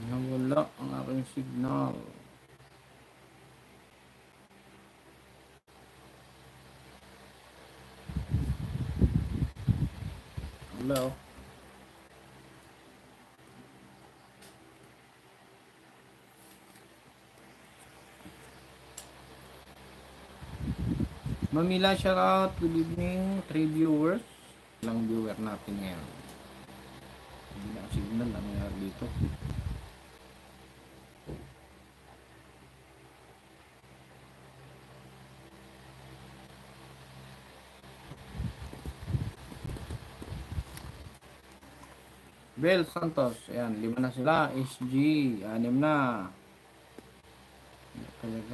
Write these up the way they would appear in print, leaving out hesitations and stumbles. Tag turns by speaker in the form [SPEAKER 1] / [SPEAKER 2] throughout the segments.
[SPEAKER 1] Nawala ang aking signal. Hello? Mamila, shout out. Good evening, 3 viewers. Ilang viewer natin ngayon. Hindi na signal. Ano nangyari dito? Bel Santos. Ayan, 5 na sila. SG, 6 na. Talaga.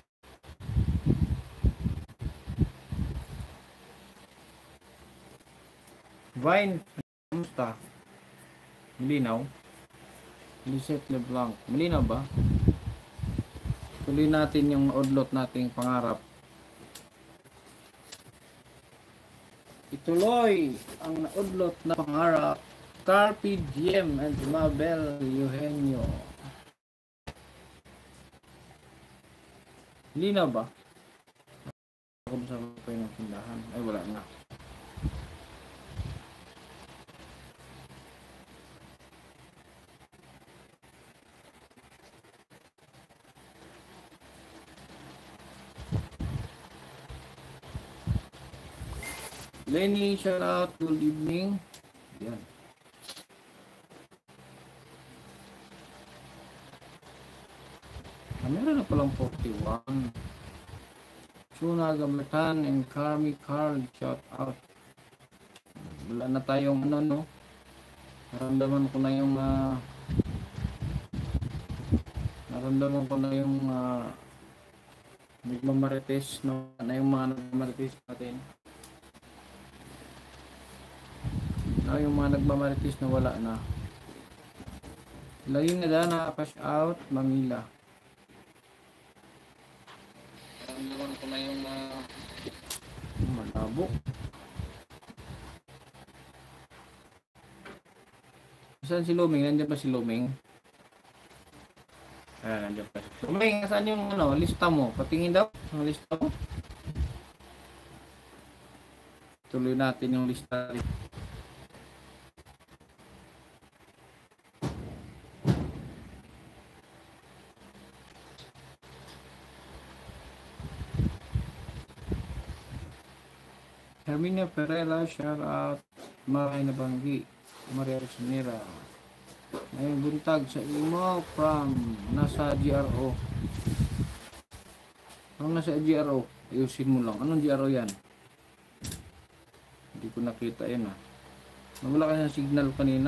[SPEAKER 1] Vine, kamusta? Malinaw? Lisette LeBlanc. Malinaw ba? Tuloy natin yung odlot nating pangarap. Ituloy ang naudlot na pangarap. Carpe Diem and Mabel Eugenio. Malinaw ba? Ako sa kayo ng tindahan. Ay, wala na. Lenny, shout out. Good evening. Yan. Meron na palang 41. Suna Gamatan and Carmi Carl, shout out. Wala na tayong ano, no? Naramdaman ko na yung nagmamarites, no? Na yung mga nagmamarites natin. Yung mga nagmamarites na wala na. Lagi na na cash out, Mamila. Naman ko na yung malabo. Saan si Luming? Nandiyan pa si Luming? Nandiyan pa si Luming. Saan yung lista mo? Patingin daw ang lista mo. Tuloy natin yung lista. Herminia Perela, shout out. Maray na Banggi, Maria Resinera. May buntag sa imo from nasa GRO. Ang nasa GRO, ayusin mo lang. Anong GRO yan? Hindi ko nakita yan Nawala ka ng signal kanina.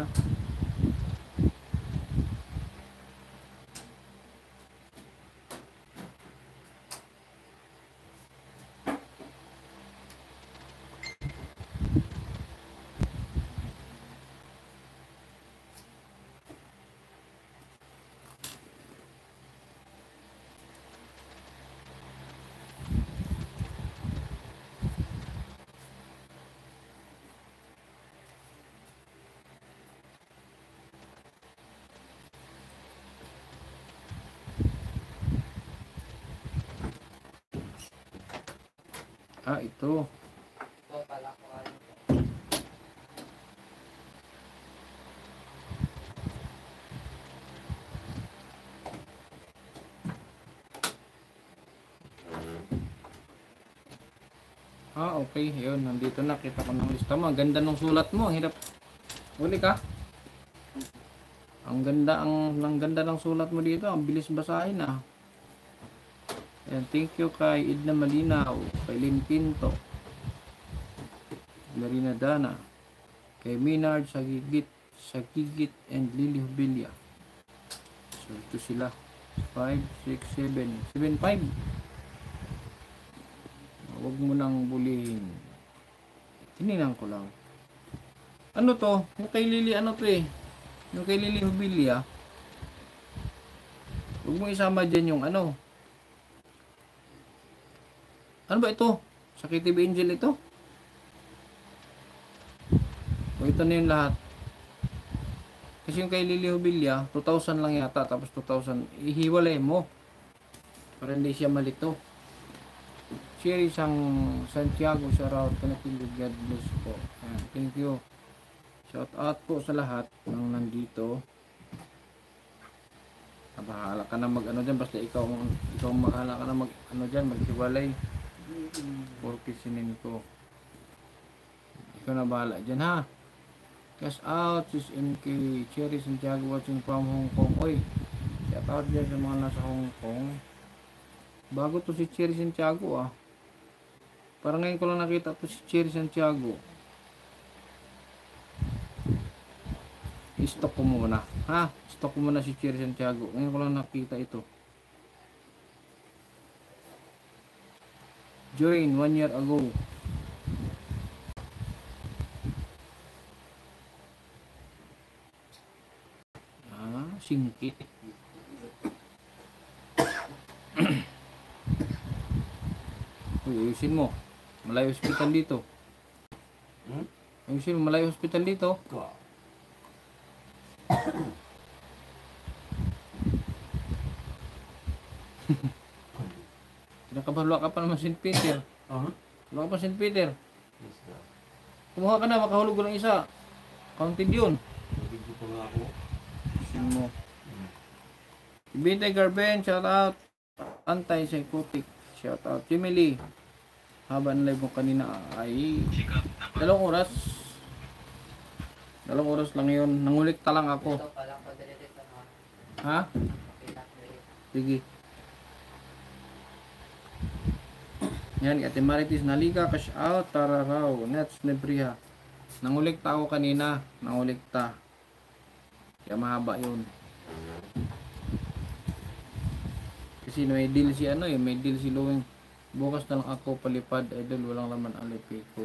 [SPEAKER 1] Ito. Okay. Yun, nandito na. Kita ko ng lista mo. Ang ganda ng sulat mo. Hirap. Uli ka. Ang ganda ng sulat mo dito. Ang bilis basahin Ayan, thank you kay Idna Malinaw, kay Lynn Pinto, Larina Dana, kay Minard Sagigit and Lily Hubilia. So ito sila 5, 6, 7, 7, 5. Huwag mo nang bulihin. Tininan ko lang. Ano to? Yung kay Lily yung kay Lily Hubilia. Huwag mo isama dyan yung Ano ba ito? Sa KTV Angel ito? O ito na yung lahat? Kasi yung kay Lily Hubilla, 2,000 lang yata, tapos 2,000, ihiwalay mo. Para hindi siya malito. Sherry Sang Santiago, shout out, Connected, God bless po. Ayan, thank you. Shout out po sa lahat ng nandito. Bahala ka na mag ano dyan, basta ikaw mahala ka na mag ano dyan, maghiwalay. Porque sinin ko. Ikaw na bahala dyan ha. Cash out, sis MK, Cherry Santiago watching from Hong Kong. Oy, shout out dyan sa mga nasa Hong Kong. Bago to si Cherry Santiago ah. Parang ngayon ko lang nakita to si Cherry Santiago. I-stock ko muna. Ha? Stock ko muna si Cherry Santiago. Ngayon ko lang nakita ito. Join 1 year ago. Ah, singkit. Uy, ayusin mo. Malayo hospital dito. Ayusin mo, malayo hospital dito. Nakabalo ka pa naman St. Peter. Wala ka pa St. Peter. Kumuha ka na, makahulog ko ng isa. Counted yun. Ayusin mo. Ibintay Garben, shout out. Anti-psychotic, shout out. Jimmy Lee. Haba ng live mo kanina ay 2 oras. 2 oras lang yun. Nangulikta lang ako. Ha? Sige. Yan, Ate Maritis Naliga, cash out, Tararaw, Nets Nebriha. Nangulikta ako kanina. Nangulikta. Kaya mahaba yun. Kasi may deal si ano eh. May deal si Luwing. Bukas na lang ako palipad, idol, walang laman alipay ko.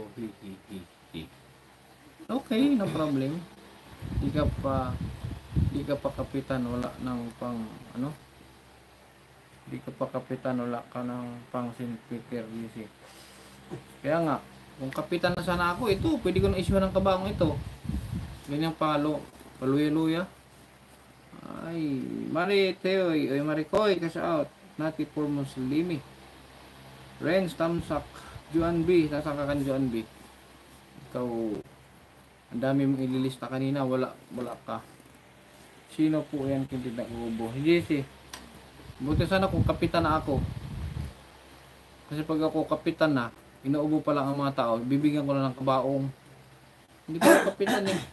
[SPEAKER 1] Okay, no problem. Di ka pa kapitan, wala nang pang ano? Di ka pa kapitan, wala ka nang pang St. Peter DC. Kaya nga, kung kapitan na sana ako, ito, pwede ko na issue ng kabang ito. Ganyang paluya-luya. Ay, Mari Teoy, oy Marikoy, cash out. Nati for Muslimi. Renz, Tamsak, Juan B. Nasaan ka kan Juan B? Ikaw, ang dami mong ililista kanina, wala ka. Sino po yan kung tidak ubo? Jesse, buti sana kung kapitan na ako. Kasi pag ako kapitan na, inuubo pa lang ang mga tao, bibigyan ko na ng kabaong. Hindi ko kapitan eh.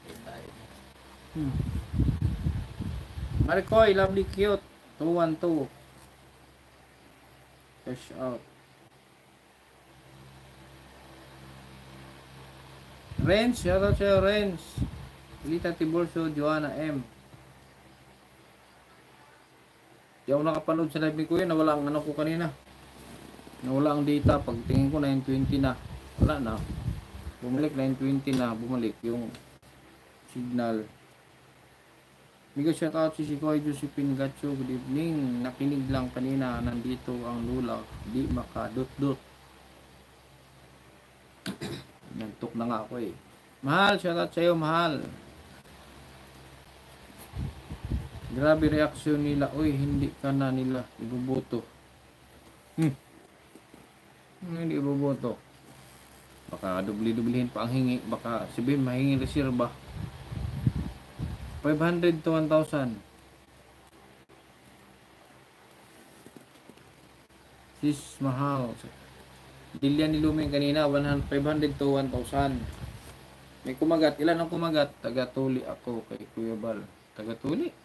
[SPEAKER 1] Marikoy, lovely cute. 212. Cash out. Renz, shoutout sa'yo Renz. Lita Tiburcio, Joanna M. Di ako nakapanood sa live ni Kuya, nawala ang ano ko kanina. Nawala ang data, pagtingin ko 920 na. Wala na. Bumalik 920 na, bumalik yung signal. Mega shoutout si Koy Josephine Gacho, good evening. Nakinig lang kanina, nandito ang lula, di makadot-dot. Nantok na nga ako eh. Mahal, shoutout sa'yo, mahal. Grabe reaksyon nila. Uy, hindi ka na nila ibuboto. Hindi ibuboto. Baka dubli-dublihin pa ang hingi. Baka sabihin mahingi reserba. 500 to 1,000. Sis, mahal. Dilian ni Lumeng kanina, 500 to 1,000. May kumagat. Ilan ang kumagat? Taga-tuli ako kay Kuya Bal. Taga-tuli.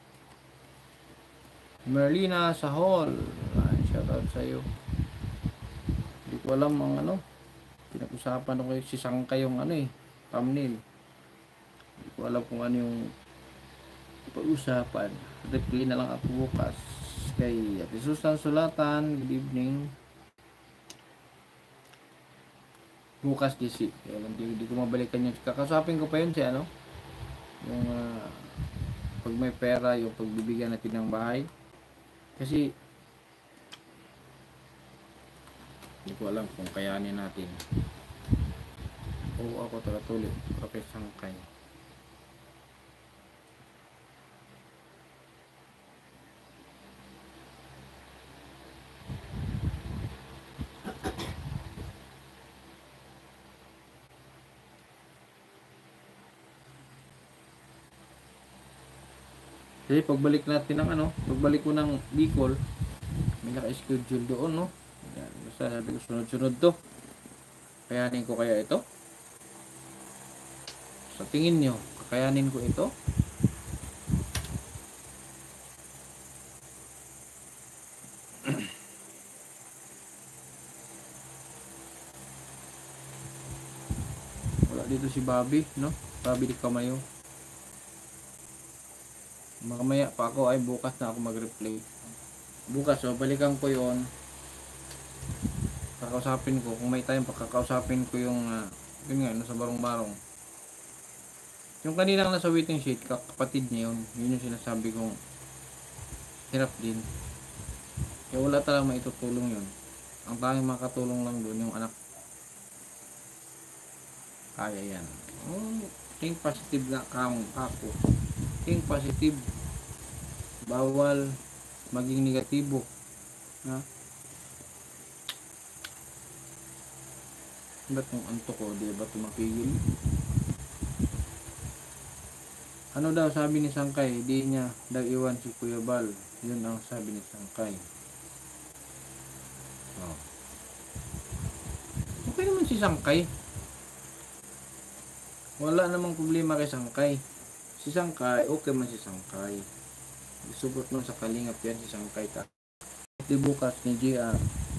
[SPEAKER 1] Merlina Sahol. Shoutout sa'yo. Hindi ko alam ang ano. Pinag-usapan ko si Sangkay yung ano eh. Thumbnail. Hindi ko alam kung ano yung pag-usapan. Reply na lang ako bukas. Kay Ate Susan Sulatan. Good evening. Bukas DC. Kaya lang di ko mabalikan yun. Kakasapin ko pa yun si ano. Yung pag may pera, yung pagbibigyan natin ng bahay. Kasi hindi ko alam kung kayanin natin. Oo, ako taga-tuloy. Kapit Sangkay. Kasi pagbalik natin ng ano, pagbalik ko ng Bicol, may naka-schedule doon, no? Yan, basta sabi ko sunod-sunod to. Kayanin ko kaya ito? Sa tingin nyo, kakayanin ko ito? Wala dito si Bobby, no? Bobby di Kamayo. Mamaya pa ako ay bukas na ako mag-replay. Bukas, so balikan ko yon. Kakausapin ko, kung may time pakakausapin ko yung yun nga, nasa barong-barong. Yung kanina nasa waiting sheet, kapatid niya yun. Yun yung sinasabi kong hirap din. Kaya wala talagang maitutulong yun. Ang tanging makatulong lang doon yung anak. Kaya yan. Oh, think positive na ako. Think positive. Bawal maging negatibo. Ha? Ba't yung anto ko, di ba tumapigil? Ano daw sabi ni Sangkay? Di niya daw iwan si Kuya Bal. Yun ang sabi ni Sangkay. Oh. Okay naman si Sangkay. Wala namang problema kay Sangkay. Si Sangkay, okay man si Sangkay. Isubot mo sa kalingap yan si Sangkay ka. Di bukas ni JR.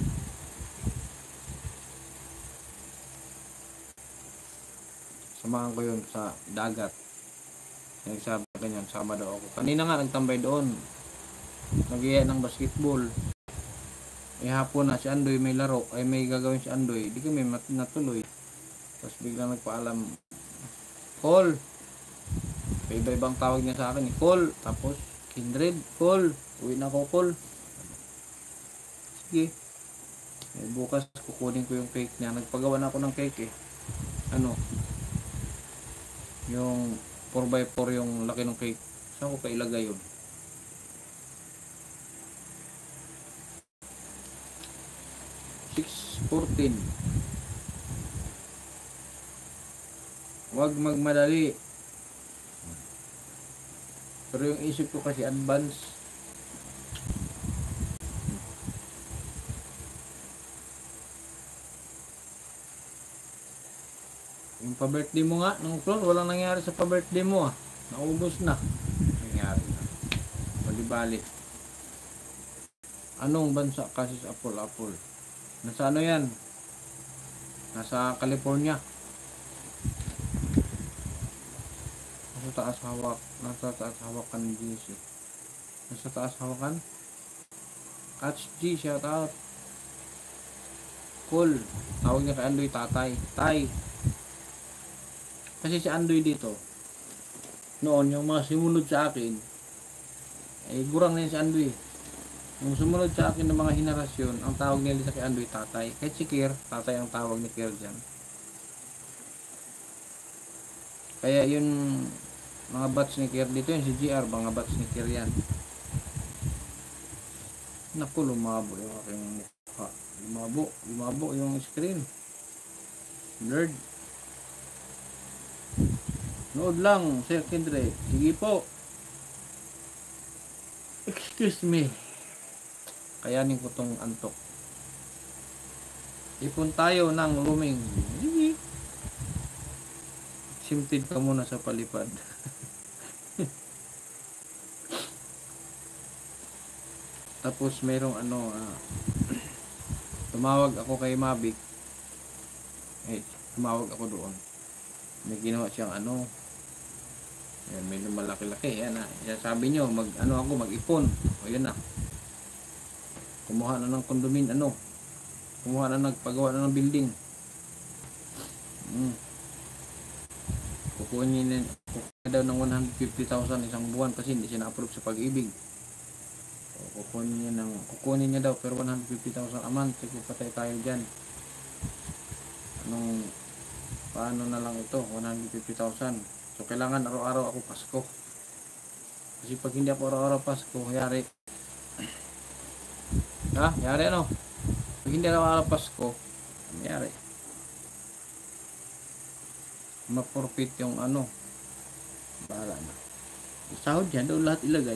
[SPEAKER 1] Samahan ko yun sa dagat. Nagsabi ka niyan, sama daw ako. Kanina nga nagtambay doon. Nag-iya ng basketball. Hapon na si Andoy may laro. Ay may gagawin si Andoy. Di kami natuloy. Tapos biglang nagpaalam. Call. Iba-ibang tawag niya sa akin. Call. Tapos Kindred. Call. Uwi na ako call. Sige. Bukas kukunin ko yung cake niya. Nagpagawa na ako ng cake eh. Ano? Yung 4x4 yung laki ng cake. Saan ko pa ilagay yun? $6.14. Huwag magmadali. Pero yung isip ko kasi advance. Yung pa-birthday mo nga, nung floor, walang nangyari sa pa-birthday mo ah. Naubos na. Nangyari na. Bali-bali. Anong bansa kasi sa Apple? Nasa ano yan? Nasa California. Nasa taas hawak. Nasa taas hawakan ni GC. Nasa taas hawakan. Catch G, shout out. Cool. Tawag niya kay Andoy tatay. Tay. Kasi si Andoy dito, noon yung mga sumunod sa akin, ay gurang na yun si Andoy. Yung sumunod sa akin ng mga henerasyon, ang tawag nila sa kay Andoy tatay. Kahit si Kier, tatay ang tawag ni Kier dyan. Kaya yun, mga batch ni Kier dito, yun si GR, mga batch ni Kier yan. Naku, lumabo yung aking mukha. Lumabo yung screen. Blurred. Nood lang, Sir Kindred. Sige po. Excuse me. Kayanin ko tong antok. Ipon tayo ng roaming. Sige. Simtid ka muna sa palipad. Tapos merong tumawag ako kay Mavic. Tumawag ako doon. May ginawa siyang yan, may malaki-laki yan sabi nyo mag-ipon o yun na, kumuha na ng kondomin kumuha na, nagpagawa na ng building. Kukunin daw ng 150,000 isang buwan kasi hindi siya na-approve sa Pag-ibig. Kukunin niya daw pero 150,000 a month. Sige, patay tayo dyan. Paano na lang ito, 150,000. So kailangan araw-araw ako Pasko. Kasi pag hindi ako araw-araw Pasko, yari. Yari Pag hindi araw-araw Pasko, yari. Ma-forfeit yung bahala na. Sahod yan, doon lahat ilagay.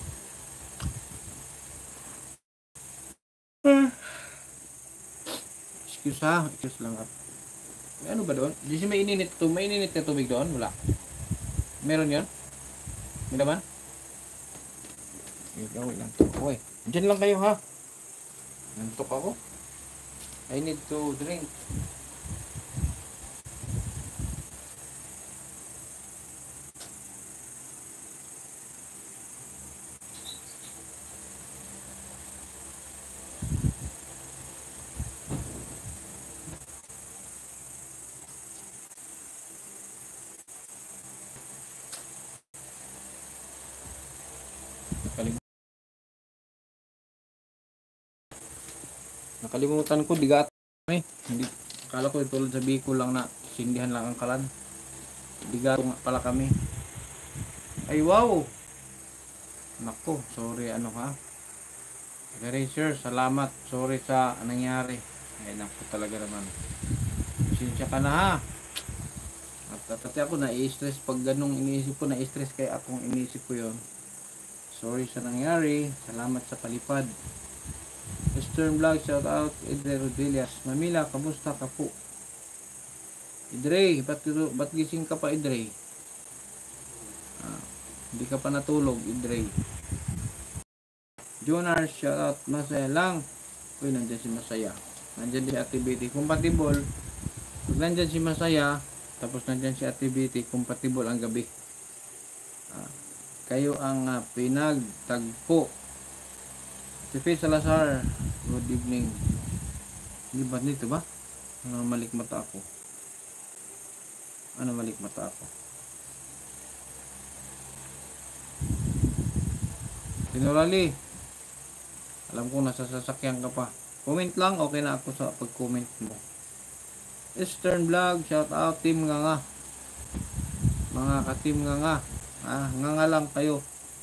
[SPEAKER 1] Excuse ha, excuse lang ha. May ano ba doon? Di siya may ininit na tubig doon? Wala. Meron yun? May naman? Wait lang. Okay. Diyan lang kayo ha. Nantok ako. I need to drink. Nakalimutan ko, digat. Hindi, akala ko tulad sa Bicol lang na sindihan lang ang kalan. Digato nga pala kami. Ay wow! Nako, sorry ano ha. Okay sir, salamat. Sorry sa nangyari. Ay nako talaga naman. Sinsya ka na ha. At ako na-i-stress pag ganung iniisip ko, na-i-stress kaya akong iniisip ko yon. Sorry sa nangyari. Salamat sa palipad. Western Vlog, shout out Idre Rodillas. Mamila, kamusta ka po? Idre, ba't gising ka pa Idre? Hindi ka pa natulog Idre. Jonar, shout out Masaya lang. Uy, nandyan si Masaya. Nandyan si Activity. Compatible. Pag nandyan si Masaya, tapos nandyan si Activity, compatible ang gabi. Kayo ang pinagtagpo. Si Faye Salazar, good evening. Hindi ba dito ba? Malik mata ako. Malik mata ako. Tinurali. Alam ko nasa sasakyan ka pa. Comment lang, okay na ako sa pag-comment mo. Eastern Vlog, shout out team nga. Mga ka-team nga. Nga lang kayo.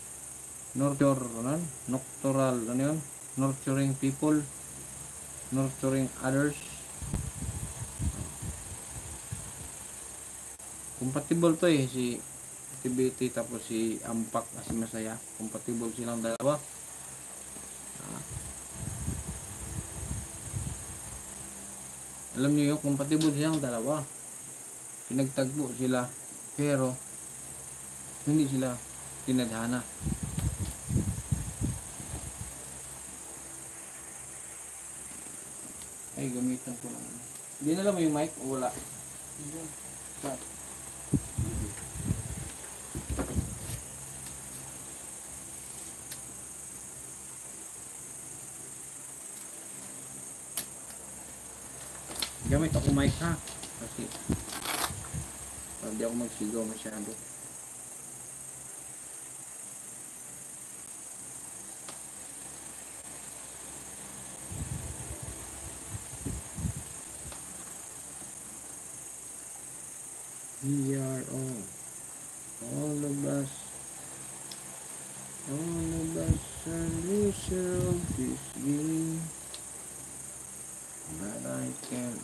[SPEAKER 1] Nocturnal, ano yun? Nurturing people, nurturing others. Compatible to si Activity tapos si Ampak at si Masaya. Compatible silang dalawa. Alam niyo yung compatible silang dalawa. Pinagtagpo sila pero hindi sila tinadhana. Ay, gamitan ko lang. Hindi na lang mo yung mic o wala? Gamit ako mic ha. Kasi hindi ako magsigaw masyado. We are all of us are loser of this game, but I can't.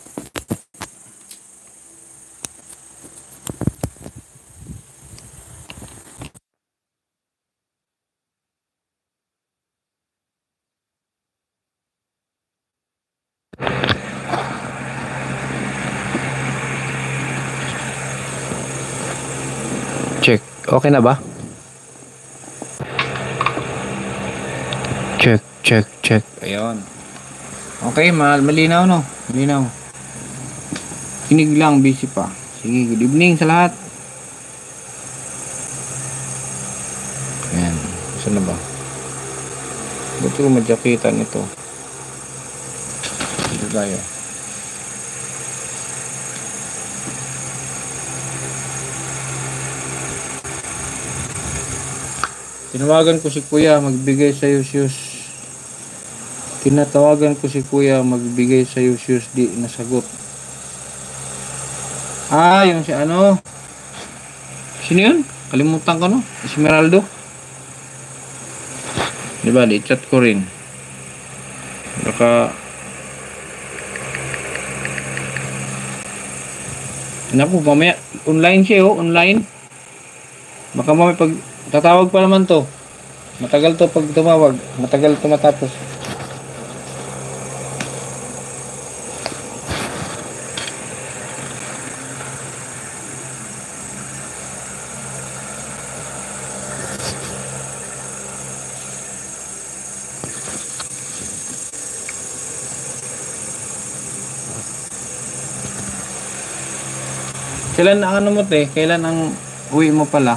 [SPEAKER 1] Check. Okay na ba? Check. Ayun. Okay, malinaw no? Malinaw. Kinig lang, busy pa. Sige, good evening sa lahat. Ayan. Saan na ba? Buti ko madyakitan ito. Dito tayo. Tinawagan ko si Kuya magbigay sa shoes. Tinatawagan ko si Kuya magbigay sa shoes, di nasagot. Yung si ano? Sino yun? Kalimutan ko no? Esmeraldo. Diba, di-chat ko rin. Baka naku, mamaya online siya online. Baka mamaya pag Tatawag pa naman to. Matagal to pag tumawag. Matagal to matapos. Kailan ang ano mo te? Kailan ang uwi mo pala?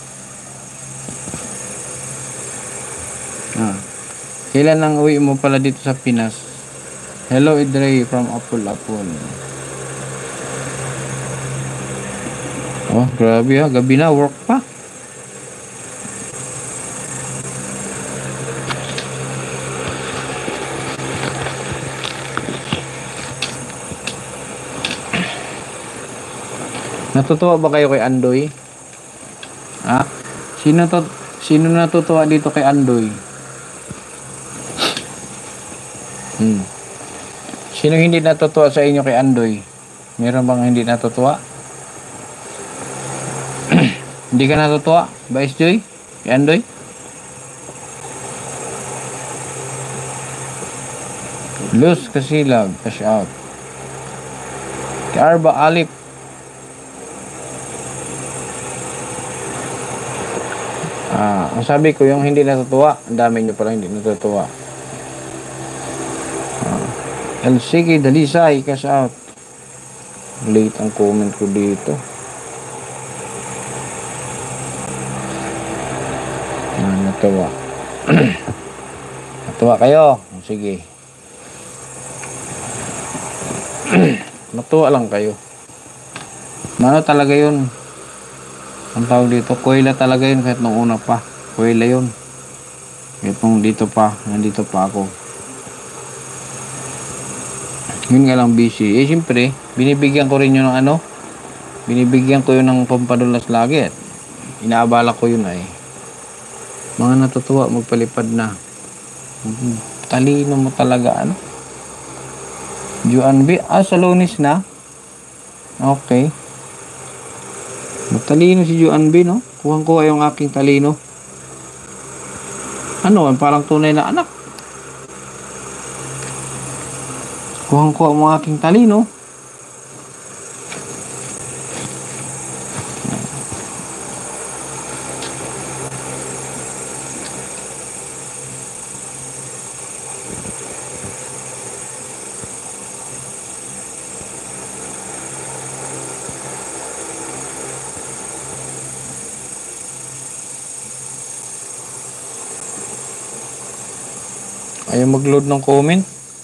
[SPEAKER 1] Kailan ang uwi mo pala dito sa Pinas? Hello Idre from Apul-Apul. Oh, grabe ha. Gabi na, work pa. Natutuwa ba kayo kay Andoy? Ha? Sino natutuwa dito kay Andoy? Sino hindi natutuwa sa inyo kay Andoy? Meron bang hindi natutuwa? Hindi ka natutuwa? Vice Joy? Kay Andoy? Luz Kasilag, cash out. Kay Arba Alip. Ang sabi ko, yung hindi natutuwa, ang dami nyo pala hindi natutuwa. LCK Dalisay, cash out. Late ang comment ko dito. Natuwa. Natuwa kayo? Sige. Natuwa lang kayo. Ano talaga yun? Ang tawag dito, kuwela talaga yun kahit nung una pa. Kuwela yun. Kahit nung dito pa, nandito pa ako. Yun nga lang busy. Siyempre, binibigyan ko rin yun ng ano. Binibigyan ko yun ng pampadulas lagi. Inaabala ko yun ay. Mga natutuwa, magpalipad na. Talino mo talaga, ano? Juan B. Sa Lunes na? Okay. Matalino si Juan B, no? Kuhang-kuha yung aking talino. Ano, parang tunay na anak. Kuhang-kuha mo aking talino. Ayaw mag-load ng comment.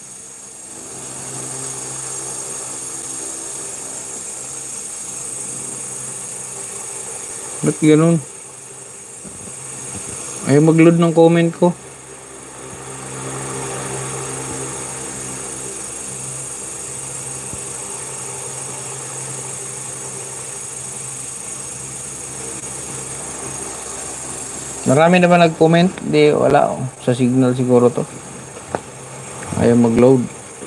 [SPEAKER 1] Ba't ganun? Ayaw mag-load ng comment ko. Marami naman nag-comment. Di, wala. Sa signal siguro to. Ayaw mag-load.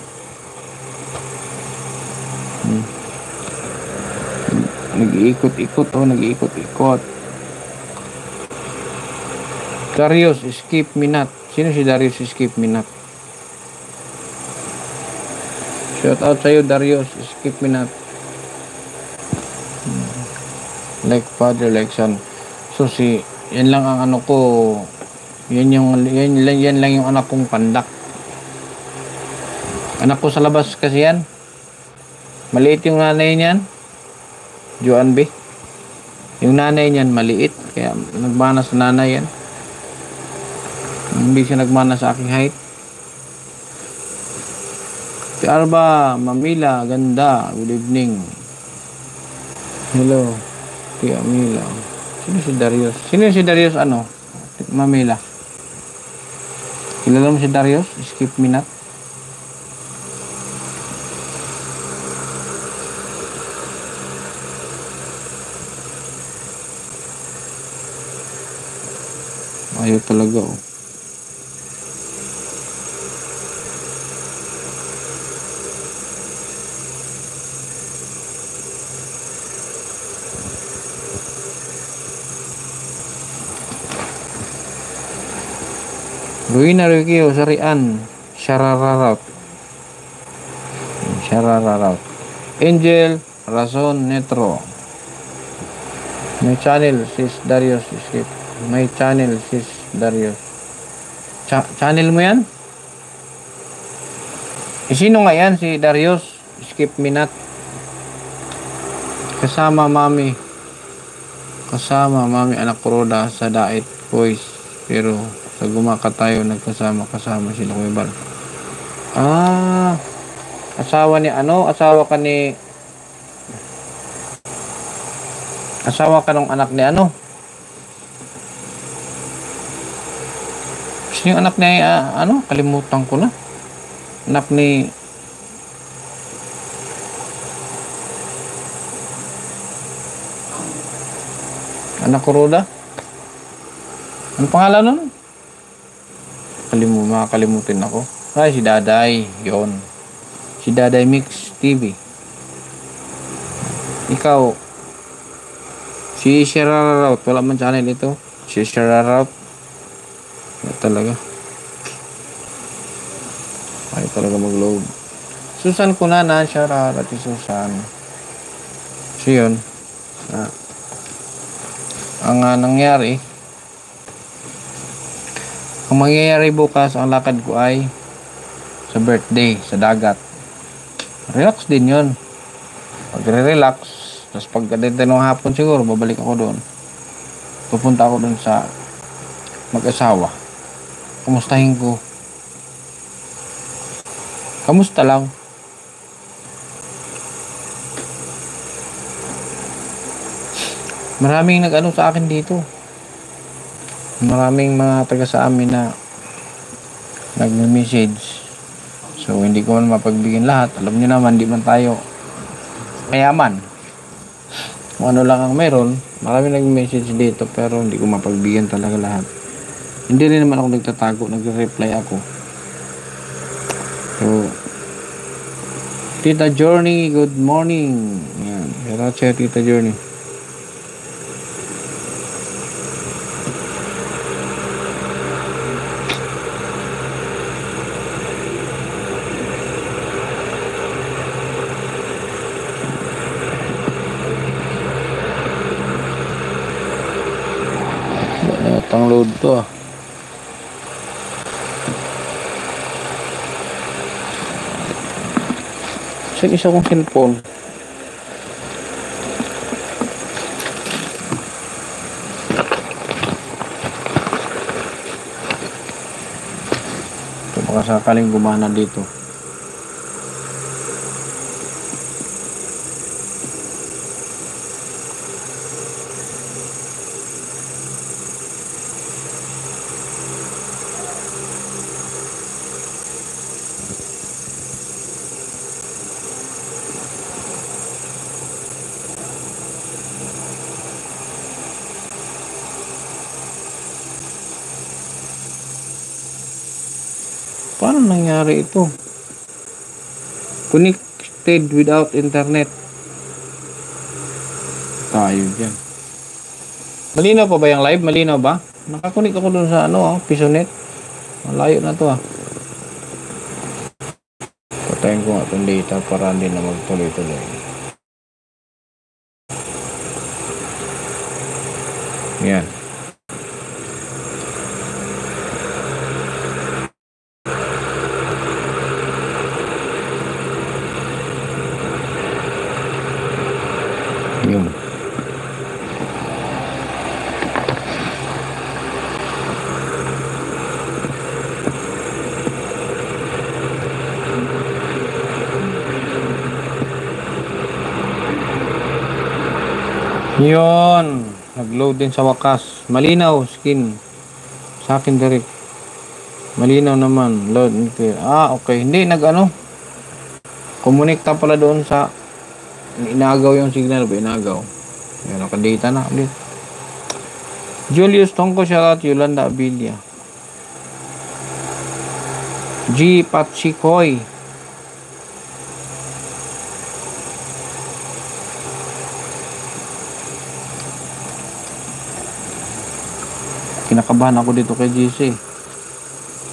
[SPEAKER 1] Nag-iikot-ikot. Nag-iikot-ikot. Darius, skip minute. Sino si Darius, skip minute? Shout out sa'yo, Darius, skip minute. Like father, like son. So yan lang ang ano ko. Yan lang yung anak kong pandak. Anak ko sa labas kasi yan. Maliit yung nanay niyan. Juan B. Yung nanay niyan maliit. Kaya nagmana sa nanay yan. Hindi siya nagmana sa aking height. Si Arba, Mamila, ganda. Good evening. Hello. Si Amila. Sino si Darius? Sino si Darius ano? Mamila. Kilala mo si Darius? Skip minute. Ayaw talaga oh. Ruina Rikio Sarian Sharararout. Sharararout. Angel Razon Netro. My channel sis Darius Skip. My channel sis Darius. Channel mo yan? Sino nga yan? Si Darius Skip Minat. Kasama mami anak ko Roda sa Dait Boys, pero sa Gumaka tayo nagkasama sila Kuya Bal. Asawa ka ng anak ni ano? Sino yung anak ni kalimutan ko na. Anak ni anak ko Roda. Ano pangalan nun? Makakalimutin ako. Ay, si Daday. Yon. Si Daday Mix TV. Ikaw. Si Sharararout. Wala man channel ito. Si Sharararout. Talaga. Ay, talaga mag-load. Susan ko na Sharararout. Susan. So, yun. Ang mangyayari bukas, ang lakad ko ay sa birthday, sa dagat. Relax din yun. Pagre-relax, tapos pagkadente ng hapon siguro, babalik ako doon. Pupunta ako doon sa mag-asawa. Kamustahin ko. Kamusta lang? Maraming nag-ano sa akin dito. Maraming mga taga sa amin na nagme-message. So, hindi ko man mapagbigyan lahat. Alam niyo naman, di man tayo mayaman. Kung ano lang ang meron, maraming nag-message dito, pero hindi ko mapagbigyan talaga lahat. Hindi rin naman ako nagtatago, nagre-reply ako. So, Tita Journey, good morning. Yan. Grazie, Tita Journey. Ang load to Saan isa kong cellphone? Ito baka sakaling gumana dito. Paano nangyari ito? Connected without internet. Tayo dyan. Malinaw pa ba yung live? Malinaw ba? Nakakunik ako dun sa Pisonet. Malayo na to Patayin ko nga itong data para hindi na magtuloy-tuloy. Yan. Yun. Yun. Nag-load din sa wakas. Malinaw, skin. Sa akin direct. Malinaw naman. Load. Okay. Hindi, Kumonekta pala doon sa inagaw yung signal ba? Inagaw. Yan, nakadata na ulit. Julius Tongko, shoutout Yolanda Abilia. G. Patsikoy. Kinakabahan ako dito kay GC.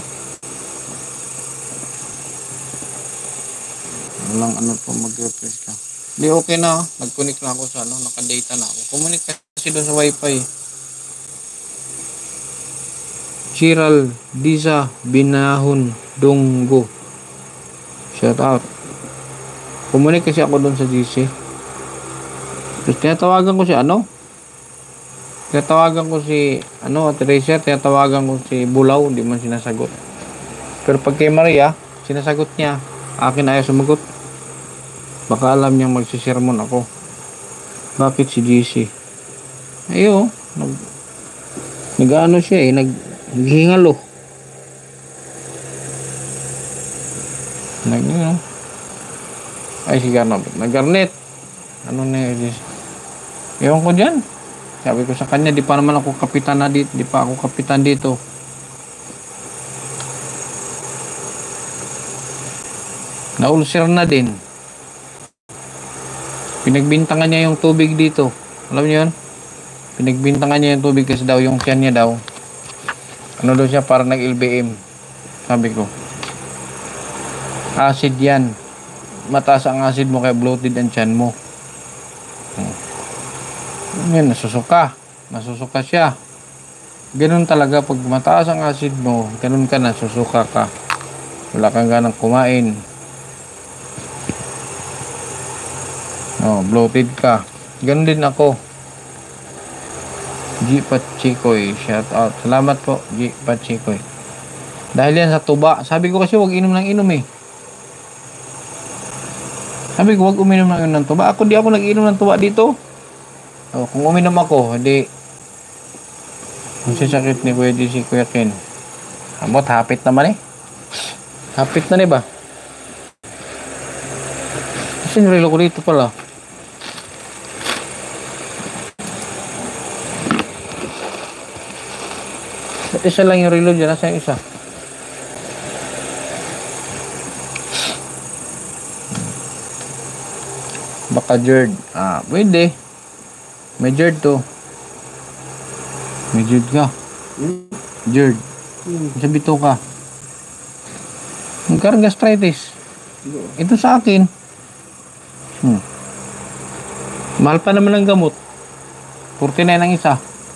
[SPEAKER 1] Walang ano po, mag-refresh ka. Di okay na, nag-connect na ako sa ano, naka-data na ako. Connect kasi doon sa wifi. Chiral Disa Binahon Donggo. Shout out. Connect kasi ako doon sa GC. Tapos tinatawagan ko si ano? Tinatawagan ko si ano, Tracer, tinatawagan ko si Bulaw, hindi man sinasagot. Pero pag kay Maria, sinasagot niya. Akin ayaw sumagot. Baka alam niyang magsisermon ako. Bakit si GC? Ayo, nag-ano siya eh, naghihingalo. Ay, si Garnet. Nag-Garnet. Ano na yun? Ewan ko dyan. Sabi ko sa kanya, di pa naman ako kapitan na dito. Di pa ako kapitan dito. Naulsir na din. Pinagbintangan niya yung tubig dito. Alam niyo yun? Pinagbintangan niya yung tubig kasi daw yung tiyan niya daw. Ano daw siya, para nag-LBM. Sabi ko. Acid yan. Mataas ang acid mo kaya bloated ang tiyan mo. Yan, nasusuka. Nasusuka siya. Ganun talaga pag mataas ang acid mo, ganun ka, nasusuka ka. Wala kang ganang kumain. Bloated ka. Ganun din ako. G. Pachikoy, shout out. Salamat po, G. Pachikoy. Dahil yan sa tuba. Sabi ko kasi huwag inom ng inom eh. Sabi ko huwag uminom ng tuba. Di ako nag-inom ng tuba dito. Kung uminom ako, hindi. Ang sasakit ni Kuya DC, Kuya Ken. Amot, hapit naman eh. Hapit na ba? Kasi nirelo ko dito pala. Ba't isa lang yung relo dyan? Nasa yung isa? Baka Jerd. Pwede. May Jerd to. May Jerd ka. Jerd. Sabi to ka. Magkaroon gastritis. Ito sa akin. Mahal pa naman ang gamot. 49 ang isa.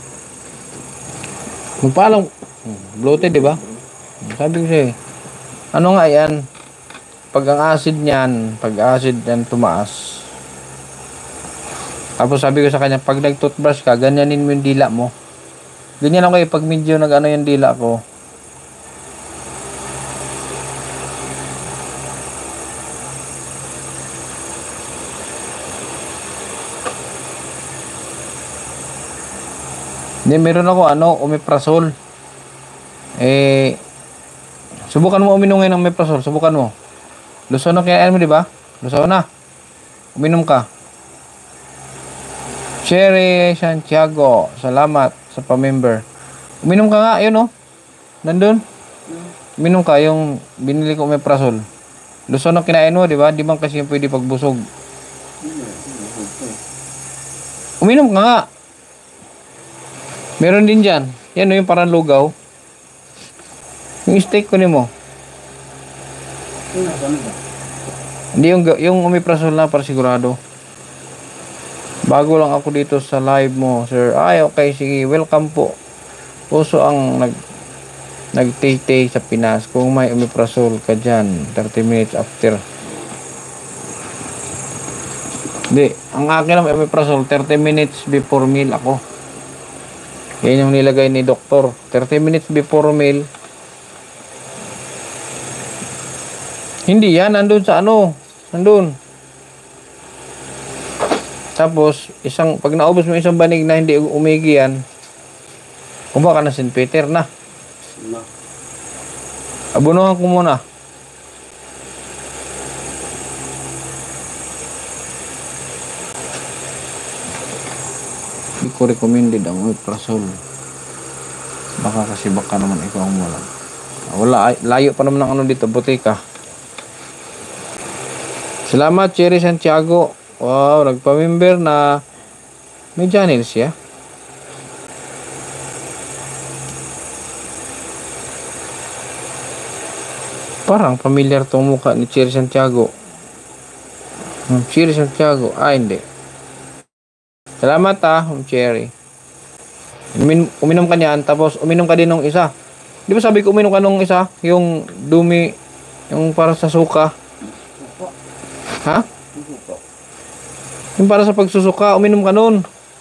[SPEAKER 1] Magpaalam. Bloated, di ba? Sabi ko siya ano nga yan? Pag ang acid niyan, pag acid yan tumaas. Tapos sabi ko sa kanya, pag nag-toothbrush ka, ganyanin mo yung dila mo. Ganyan ako eh, pag medyo nag-ano yung dila ko. Hindi, meron ako omeprazole. Subukan mo uminom ngayon ng omeprazole. Subukan mo. Luzon na kaya mo, di ba? Luzon na. Uminom ka. Cherry Santiago, salamat sa pa-member. Uminom ka nga, ayun nandun. Uminom ka yung binili ko omeprazole. Luzon na kinain mo, di ba? Di ba kasi yung pwede pagbusog. Uminom ka nga. Meron din dyan. Yan yung parang lugaw. Yung steak ko mo. Hindi yung omeprazole na para sigurado. Bago lang ako dito sa live mo, sir. Ay, okay, sige. Welcome po. Puso ang nag-tay-tay sa Pinas. Kung may omeprazole ka dyan, 30 minutes after. Hindi. Ang akin ang omeprazole, 30 minutes before meal ako. Yan yung nilagay ni doktor. 30 minutes before meal. Hindi yan. Nandun sa Nandun. Tapos, pag naubos mo isang banig na hindi umigi yan, kumuha ka na St. Peter na. Abunuhan ko muna. Hindi ko recommended ang omeprazole. Baka naman ikaw ang wala. Wala, layo pa naman ng dito, butika. Salamat, Cherry Santiago. Wow, nagpa-member na may channel siya. Parang familiar tong mukha ni Cherry Santiago. Cherry Santiago. Hindi. Salamat Cherry. Uminom ka niyan, tapos uminom ka din ng isa. Di ba sabi ko uminom ka nung isa? Yung dumi, yung para sa suka. Ha? Yung para sa pagsusuka, uminom ka nun.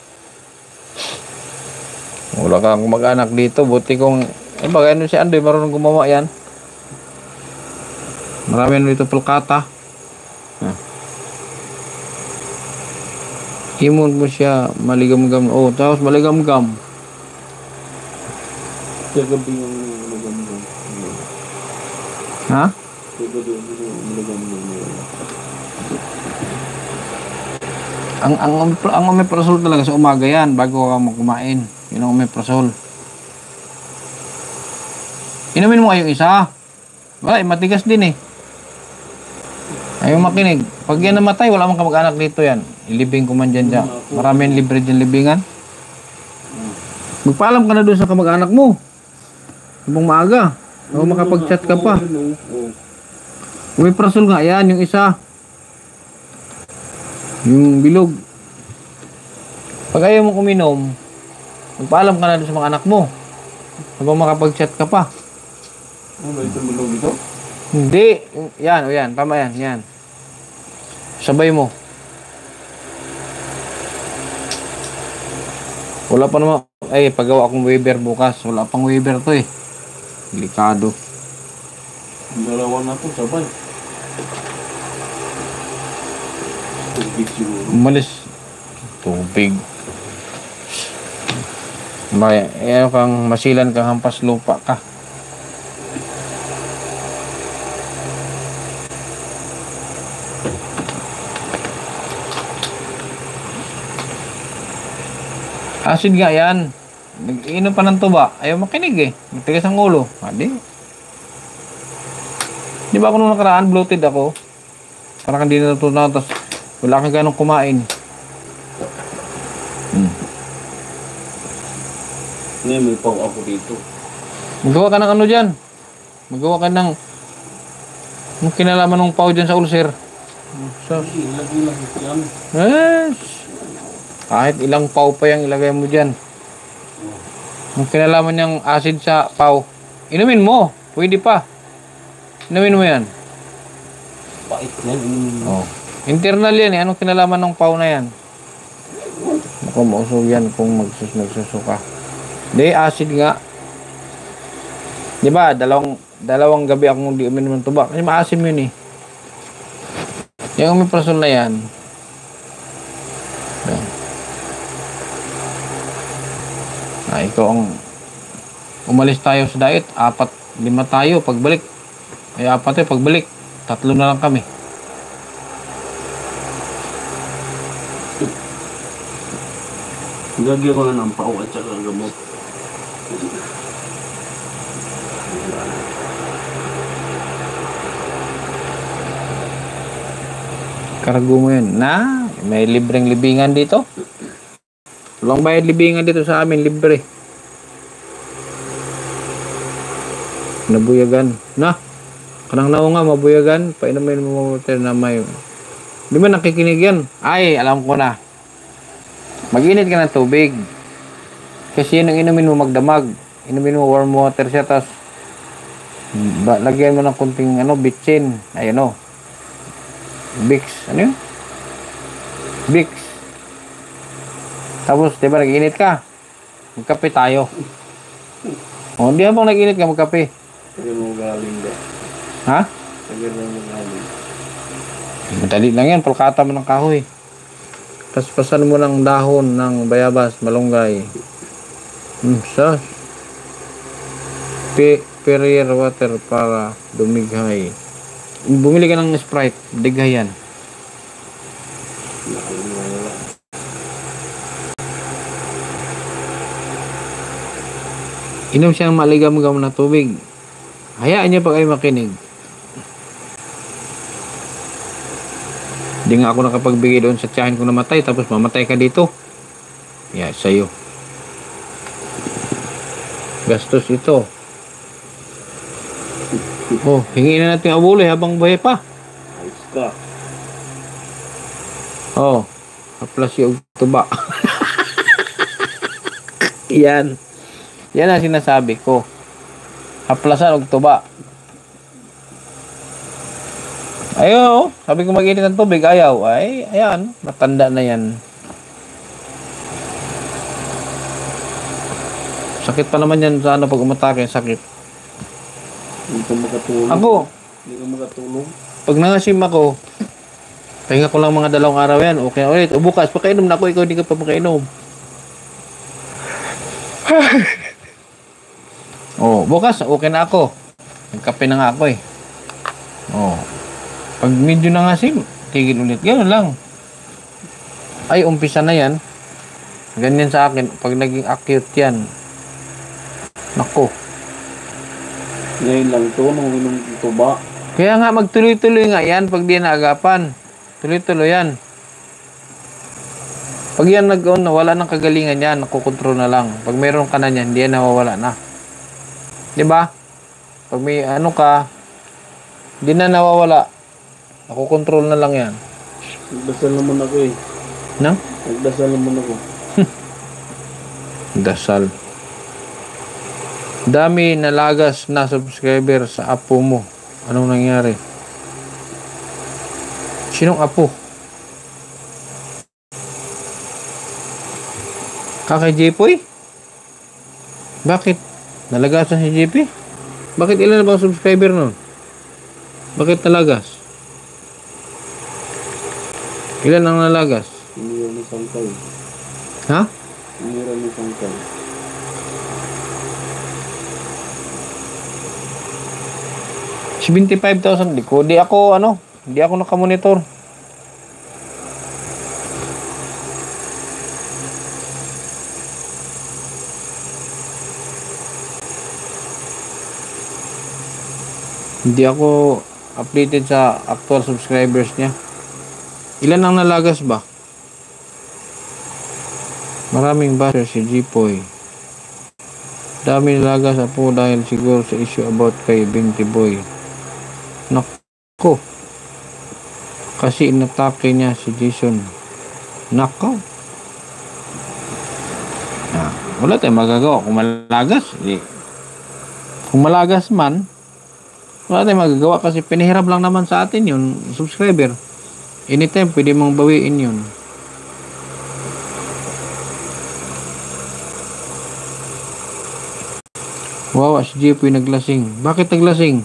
[SPEAKER 1] Wala kang mag-anak dito. Buti kong, bagay nun si Andoy, marunong gumawa yan. Marami na dito pulkata. Himon mo siya, maligam-gam. Oh, tapos maligam-gam.
[SPEAKER 2] Kagabi yung maligam-gam.
[SPEAKER 1] Ha?
[SPEAKER 2] Kagabi yung maligam-gam.
[SPEAKER 1] Ang omeprazole talaga sa umaga yan bago ka kumain. Yun ang omeprazole. Inumin mo kayong isa. Wala, matigas din eh. Ayaw makinig. Pag yan namatay, wala mang kamag-anak dito yan. Ilibing ko man dyan dyan. Maraming libre dyan libingan. Magpaalam ka na doon sa kamag-anak mo. Habang maaga. O makapag-chat ka pa. Omeprazole nga yan, yung isa. Yung bilog. Pag ayaw mo kuminom, magpaalam ka na doon sa mga anak mo. Habang makapag-chat ka pa.
[SPEAKER 2] Ano ito bilog ito?
[SPEAKER 1] Hindi. Yan, o yan. Tama yan. Yan. Sabay mo. Wala pa naman. Ay, pagawa akong waiver bukas. Wala pang waiver to eh. Delikado.
[SPEAKER 2] Dalawa na to, sabay. Tubig siguro.
[SPEAKER 1] Umalis. Tubig. May, kang masilan kang hampas lupa ka. Acid nga yan. Nag-inom pa ng tuba. Ayaw makinig eh. Matigas ang ulo. Di ba ako nung nakaraan, bloated ako. Parang hindi na natutunan. Tapos wala kang ganong kumain.
[SPEAKER 2] Ngayon may pang ako dito.
[SPEAKER 1] Magawa ka ng ano dyan. Magawa ka ng kinalaman ng pau dyan sa ulcer.
[SPEAKER 2] Ilagay lang yan.
[SPEAKER 1] Yes. Kahit ilang pau pa yung ilagay mo dyan. Kung kinalaman niyang acid sa pau, inumin mo. Pwede pa. Inumin mo yan.
[SPEAKER 2] Pait yan.
[SPEAKER 1] Oh. Internal yan eh. Anong kinalaman ng pau na yan? Naku, mausog yan kung nagsusuka. Di, acid nga. Di ba? Dalawang gabi akong di uminom ng tuba. Kasi maasim yun eh. Yung omeprazole na yan. Ikaw ang umalis tayo sa diet. 4-5 tayo pagbalik. Ay 4 tayo pagbalik. 3 na lang kami.
[SPEAKER 2] Gagawin ko na ng pao at saka gamot.
[SPEAKER 1] Kargo mo yun. Na, may libreng libingan dito. Walang bayad libingan dito sa amin. Libre. Nabuyagan. Na, kanang nao nga, mabuyagan. Painumin mo water na may... Di ba nakikinig yan? Ay, alam ko na. Mag-init ka ng tubig. Kasi yun ang inumin mo magdamag. Inumin mo warm water siya. Tapos, lagyan mo ng kunting bitchin. Ayun Vicks. Ano yun? Vicks. Tapos, diba nag-init ka? Magkape tayo. O, hindi habang nag-init ka, magkape.
[SPEAKER 2] Tagal mo galing ba?
[SPEAKER 1] Ha?
[SPEAKER 2] Tagal mo galing.
[SPEAKER 1] Madali lang yan. Pulkata mo ng kahoy. Paspasan mo ng dahon ng bayabas, malunggay. Sas. Perrier water para dumighay. Bumili ka ng Sprite. Dighay yan. Inom siya ng maligam-gam na tubig. Hayaan niya pag ay makinig. Hindi nga ako nakapagbigay doon sa tiyahin kong namatay. Tapos mamatay ka dito. Yeah, sa'yo. Gastos ito. Oh, hingin na natin abuloy habang buhay pa.
[SPEAKER 2] Ayos ka.
[SPEAKER 1] Oh, haplas yung tuba. Yan. Yan ang sinasabi ko. Haplasan og tuba. Ayaw, sabi ko mag-init ng tubig, ayaw. Ay, ayan, matanda na yan. Sakit pa naman yan sa ano pag umatake, sakit.
[SPEAKER 2] Hindi ka makatulog.
[SPEAKER 1] Ako,
[SPEAKER 2] Hindi ka makatulog.
[SPEAKER 1] pag nangasim ako, pahinga ko lang mga 2 araw yan, okay ulit. O bukas, pakainom na ako, ikaw hindi ka pa makainom. Oh, bukas, okay na ako. Nagkape na nga ako eh. Oh. Pag medyo nangasim, tigil ulit. Gano'n lang. Ay, umpisa na yan. Ganyan sa akin. Pag naging acute yan. Nako.
[SPEAKER 2] Ngayon lang to, nung inom tuba.
[SPEAKER 1] Kaya nga, magtuloy-tuloy nga yan pag di naagapan. Tuloy-tuloy yan. Pag yan wala ng kagalingan yan, nakukontrol na lang. Pag mayroon ka na yan, hindi yan nawawala na. Diba? Pag may ano ka, hindi na nawawala. Nakukontrol na lang yan.
[SPEAKER 2] Nagdasal naman ako eh.
[SPEAKER 1] No?
[SPEAKER 2] Nagdasal naman ako.
[SPEAKER 1] Dasal. Dami nalagas na subscriber sa apo mo. Anong nangyari? Sinong apo? Kay Jepoy? Bakit? Nalagasan si JP? Bakit ilan na bang subscriber nun? Bakit nalagas? Ilan ang nalagas?
[SPEAKER 2] Sinira ni Sangkay.
[SPEAKER 1] Ha?
[SPEAKER 2] Sinira ni Sangkay.
[SPEAKER 1] $75,000. Di ako nakamonitor. Hindi ako updated sa actual subscribers niya. Ilan ang nalagas ba? Maraming basher si Jipoy. Dami nalagas po dahil siguro sa issue about kay Binti Boy. Nako. Kasi inatake niya si Jason. Nako. Wala tayong magagawa. Kung malagas, kung malagas man, wala tayong magagawa kasi pinahirap lang naman sa atin yun, subscriber. Anytime, pwede mong bawiin yun. Wow, si Jepoy naglasing. Bakit naglasing?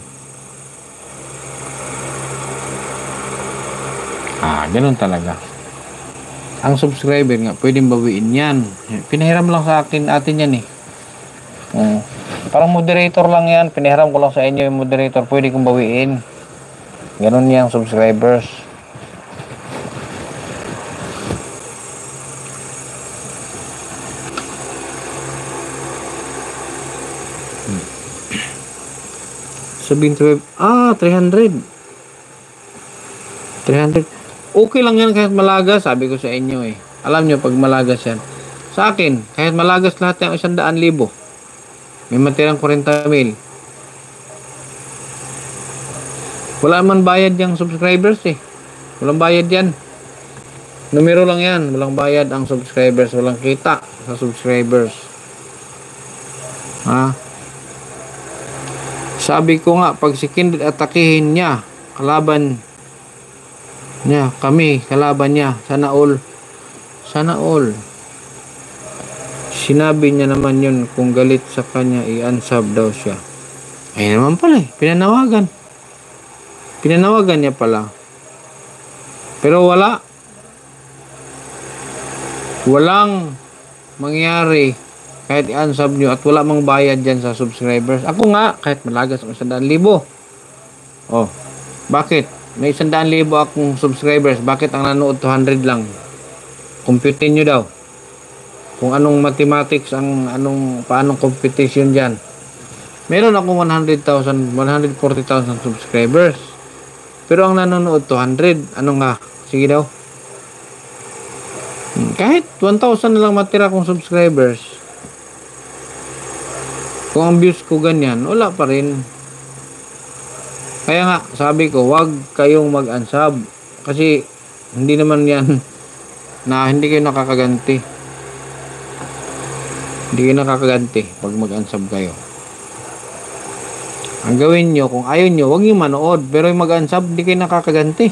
[SPEAKER 1] Ganun talaga. Ang subscriber nga, pwedeng bawiin yan. Pinahiram lang sa atin yan eh. Parang moderator lang yan. Pinahiram ko lang sa inyo yung moderator. Pwede kong bawiin. Ganun yung subscribers. Sabihin 300. Okay lang yan kahit malagas, sabi ko sa inyo eh. Alam nyo pag malagas yan. Sa akin, kahit malagas lahat yung 100,000. May matirang 40,000. Wala man bayad yung subscribers eh. Walang bayad yan. Numero lang yan. Walang bayad ang subscribers. Walang kita sa subscribers. Sabi ko nga, pag si Kindred atakihin niya, kalaban niya, kami, kalaban niya, sana all. Sinabi niya naman yun, kung galit sa kanya, i-unsub daw siya. Ay naman pala eh, pinanawagan niya pala. Pero walang mangyari kahit i-unsub nyo at wala mang bayad dyan sa subscribers. Ako nga, kahit malagas ang 100,000. Bakit? May 100,000 akong subscribers. Bakit ang nanood 200 lang? Computin nyo daw. Kung anong mathematics, paanong competition dyan. Meron akong 140,000 subscribers. Pero ang nanonood 200. Ano nga? Sige daw. Kahit 1,000 na lang matira kong subscribers. Kung ang views ko ganyan, wala pa rin. Kaya nga, sabi ko, wag kayong mag-unsub. Kasi, hindi naman yan na hindi kayo nakakaganti. Hindi kayo nakakaganti pag mag-unsub kayo. Ang gawin nyo, kung ayaw nyo, huwag nyo manood. Pero yung mag-unsub, hindi kayo nakakaganti.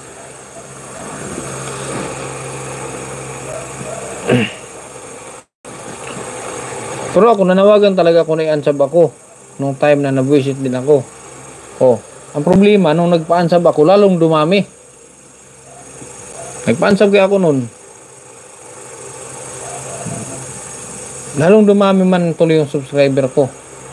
[SPEAKER 1] Pero ako, nanawagan talaga ako na i-unsub ako. Nung time na na-visit din ako. Oh, ang problema, nung nagpa-unsub ako, lalong dumami. Nagpa-unsub kaya ako nun. Lalong dumami man tuloy yung subscriber ko.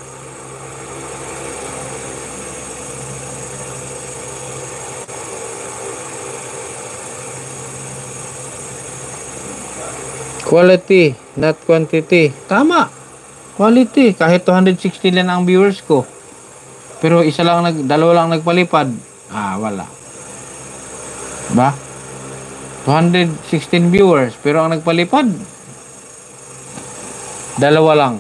[SPEAKER 1] Quality, not quantity. Tama. Quality. Kahit 260 lang ang viewers ko. Pero dalawa lang nagpalipad. Wala. Ba? 216 viewers. Pero ang nagpalipad, dalawa lang.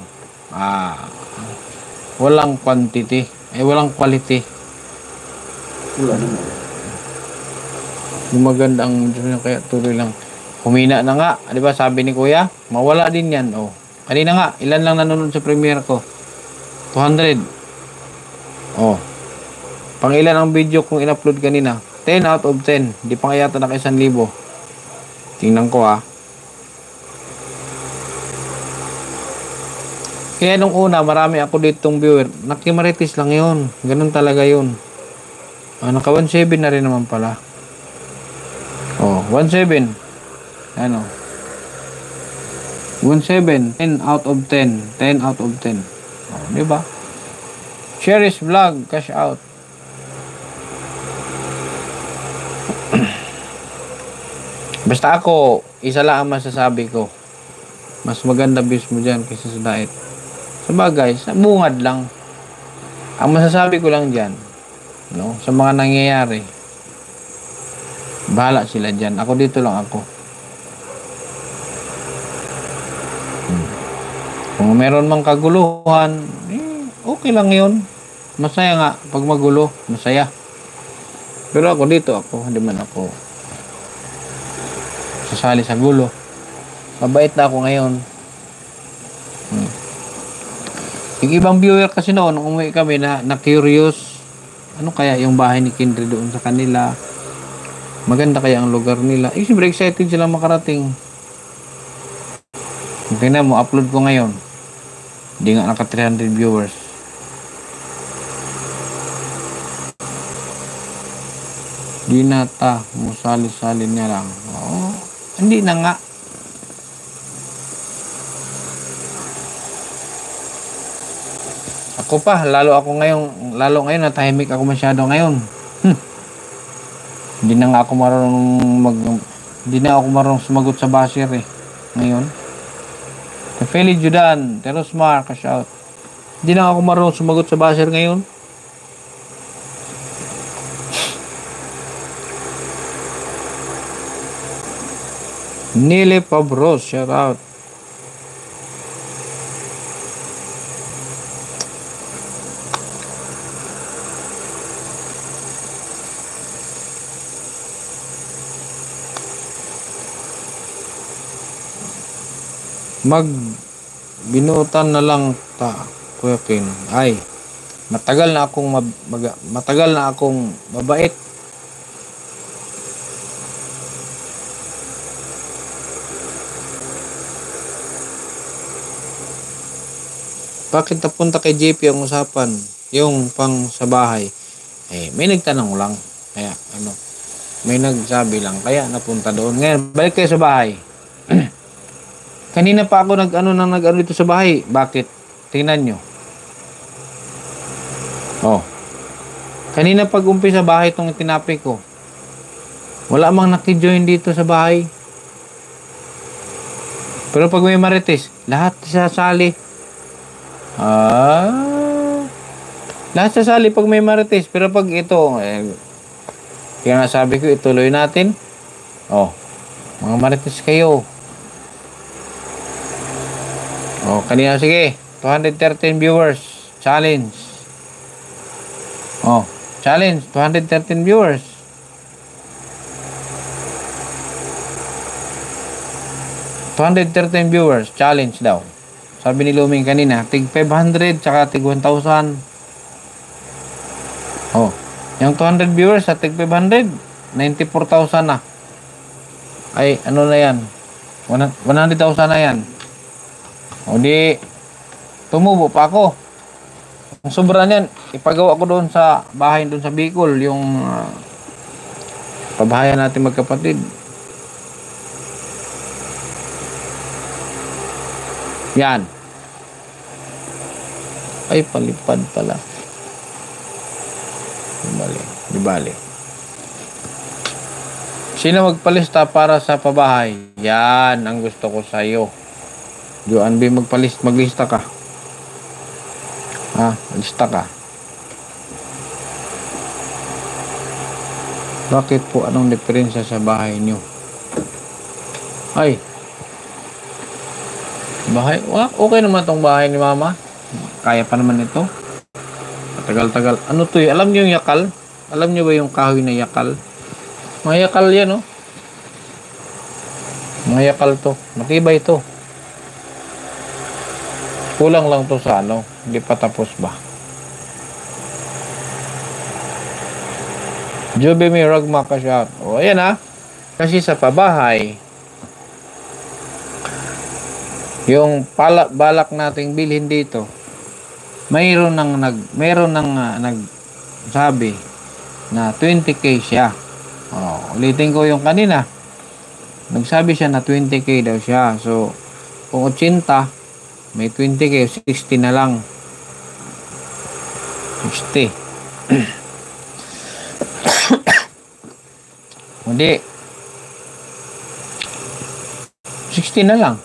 [SPEAKER 1] Walang quantity. Walang quality.
[SPEAKER 2] Wala naman.
[SPEAKER 1] Yung magandang kaya tuloy lang. Humina na nga. Di ba sabi ni Kuya? Mawala din yan. Oh. Kanina nga, ilan lang nanonood sa premiere ko? 200. Oh. Pang ilan ang video kung in-upload kanina? 10 out of 10. Di pa nga yata naka 1,000. Tingnan ko Kaya nung una, marami ako ditong viewer. Nakimaritis lang yun. Ganun talaga yun. Naka 1,700 na rin naman pala. Oh, 1,700. 1,700. 10 out of 10. 10 out of 10. Oh, di ba? Share is vlog. Cash out. Basta ako, isa lang ang masasabi ko. Mas maganda views mo dyan kaysa sa diet. Sabagay, sa bungad lang. Ang masasabi ko lang dyan, sa mga nangyayari, bahala sila dyan. Ako dito lang ako. Kung meron mang kaguluhan, okay lang yun. Masaya nga. Pag magulo, masaya. Pero ako dito hindi man ako sasali sa gulo. Mabait na ako ngayon. Yung ibang viewer kasi noon, nung umuwi kami na curious, ano kaya yung bahay ni Kindred doon sa kanila? Maganda kaya ang lugar nila? Siyempre excited sila makarating. Tingnan mo, upload ko ngayon. Hindi nga naka 300 viewers. Di nata, musali-sali niya lang. Hindi na nga. Ako pa, lalo ngayon natahimik ako masyado ngayon. Hindi na ako marunong sumagot sa basher ngayon. Feli Judan, Terosmar, cash out. Hindi na ako marunong sumagot sa basher ngayon. Nile Pabros, shout out. Binutan na lang Kuya Ken. Ay, matagal na akong mabait. Bakit napunta kay JP ang usapan? Yung pang sa bahay. May nagtanong lang. Kaya, may nagsabi lang. Kaya napunta doon. Ngayon, balik kayo sa bahay. Kanina pa ako nag-ano dito sa bahay. Bakit? Tingnan nyo. Kanina pag-umpisa sa bahay itong tinapay ko. Wala mang nakijoin dito sa bahay. Pero pag may marites, lahat sasali. Lahat sasali pag may marites. Pero pag ito, kaya nga sabi ko, ituloy natin. Mga marites kayo. Kanina, sige. 213 viewers. Challenge. Challenge. 213 viewers. 213 viewers, challenge daw. Sabi ni Luming kanina, tig 500 tsaka tig 1,000. Oh, yung 200 viewers sa tig 500, 94,000 na. Ay, ano na yan? 100,000 na yan. O di, tumubo pa ako. Ang sobra niyan, ipagawa ko doon sa bahay doon sa Bicol, yung pabahayan natin magkapatid. Yan. Ay, palipad pala. Di bali. Sino magpalista para sa pabahay? Yan ang gusto ko sa iyo. Joan B, maglista ka. Maglista ka. Bakit po? Anong diferensya sa bahay niyo? Ay. Bahay? Okay naman tong bahay ni Mama. Kaya pa naman ito. Tagal-tagal. Ano to eh? Alam niyo yung yakal? Alam niyo ba yung kahoy na yakal? Mga yakal yan, oh. Mga yakal to. Matibay to. Kulang lang to sa ano. Hindi pa tapos ba? Joby may ragma ka siya. O, ayan ha. Kasi sa pabahay, yung balak nating bilhin dito, mayroon nang nagsabi na 20k siya. Ulitin ko yung kanina. Nagsabi siya na 20k daw siya. So, kung 80, may 20k, 60 na lang. 60. Hindi. 60 na lang.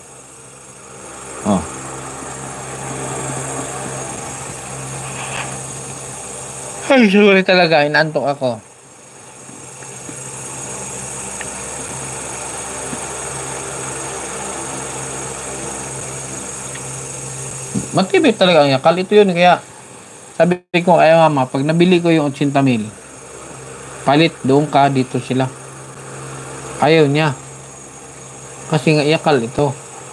[SPEAKER 1] Ay, sorry talaga. Inaantok ako. Matibay talaga ang yakal. Ito yun. Kaya, sabi ko, ay Mama, pag nabili ko yung 80,000, palit, doon ka, dito sila. Ayaw niya. Kasi nga yakal ito.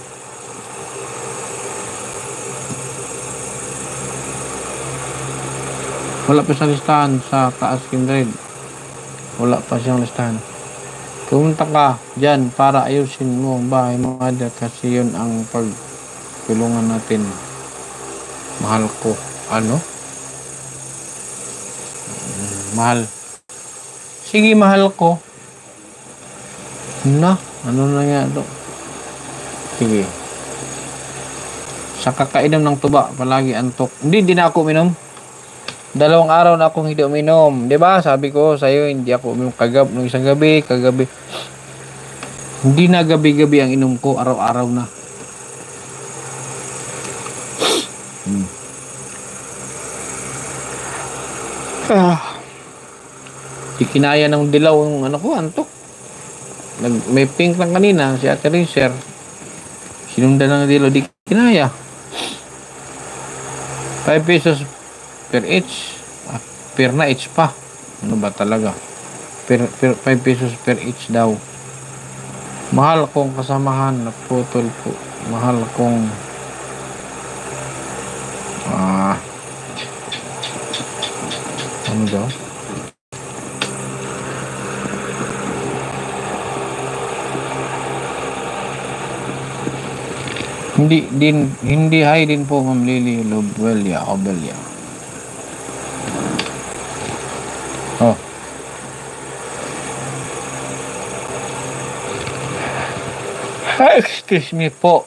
[SPEAKER 1] Wala pa siyang listahan sa taas Kindred. Wala pa siyang listahan. Pumunta ka dyan para ayusin mo ang bahay mo, Mother, kasi yun ang pagtulungan natin. Mahal ko. Ano? Mahal. Sige, mahal ko. Ano na nga ito? Sige. Sa kakainom ng tuba, palagi antok. Hindi na ako uminom. 2 araw na akong hindi uminom. Diba? Sabi ko sa'yo, hindi ako uminom nung isang gabi, kagabi. Hindi na gabi-gabi ang inom ko, araw-araw na. Di kinaya ng dilaw yung ano ko, antok. May pink lang kanina, si Ate Racer. Sinundan ng dilaw, di kinaya. 5 pesos per each. Per na each pa. Ano ba talaga? 5 pesos per each daw. Mahal kong kasamahan na putol po. Mahal kong ano daw? Hindi hi din po Ma'am Lily Lobelia. Excuse me po.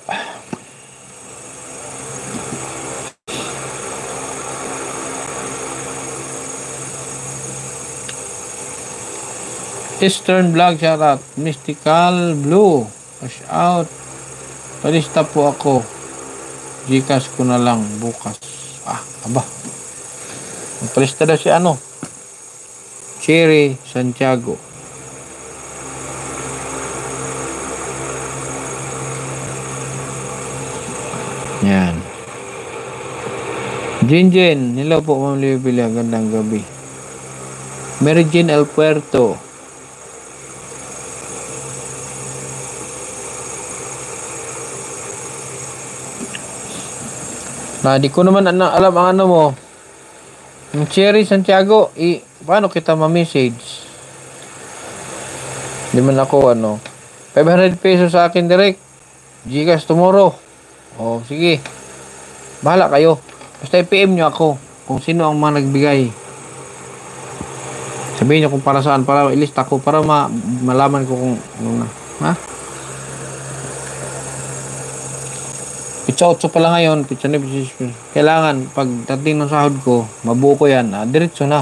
[SPEAKER 1] Eastern Vlog, shout out. Mystical Blue, push out. Palista po ako. Gcash ko na lang bukas. Aba. Palista daw si ano? Cherry Santiago. Yan. Jinjin. Hello po Ma'am Livia. Gandang gabi. Mary Jane El Puerto. Di ko naman alam ang ano mo. Yung Cherry Santiago, paano kita ma-message? Di man ako 500 pesos sa akin direct. Gcash tomorrow. Oh, sige. Bahala kayo. Basta i-PM nyo ako kung sino ang mga nagbigay. Sabihin nyo kung para saan, para ilista ko, para malaman ko kung ano na. Ha? Pitsa 8 pa lang ngayon, pitsa 9, kailangan, pag dating ng sahod ko, mabuo ko yan, diretso na.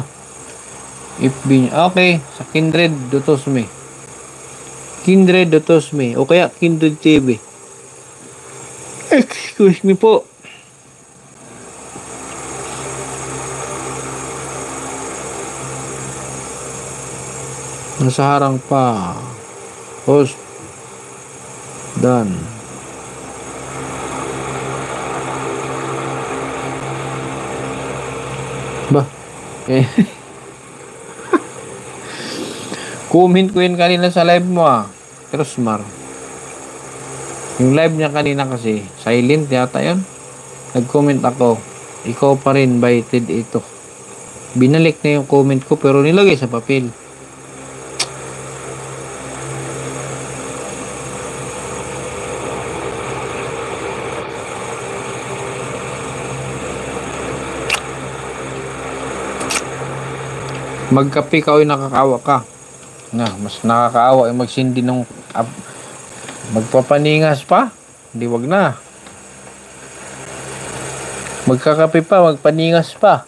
[SPEAKER 1] Okay, sa Kindred Dotosme. Kindred Dotosme, o kaya Kindred TV. Excuse me po. Nasa harang pa. Host. Done. Ba? Comment ko yun kanina sa live mo Trusmar. Yung live niya kanina kasi, silent yata yun. Nag-comment ako, ikaw pa rin baited ito. Binalik na yung comment ko pero nilagay sa papel. Magkape ka o nakakaawa ka. Mas nakakaawa ay magsindi ng magpapaningas pa. Hindi, wag na. Magkakape pa, magpaningas pa.